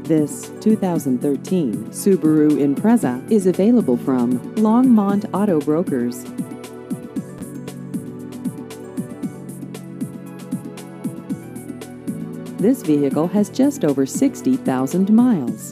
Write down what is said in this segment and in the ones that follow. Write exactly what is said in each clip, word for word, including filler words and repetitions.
This two thousand thirteen Subaru Impreza is available from Longmont Auto Brokers. This vehicle has just over sixty thousand miles.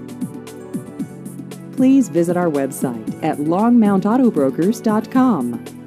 Please visit our website at longmont auto brokers dot com.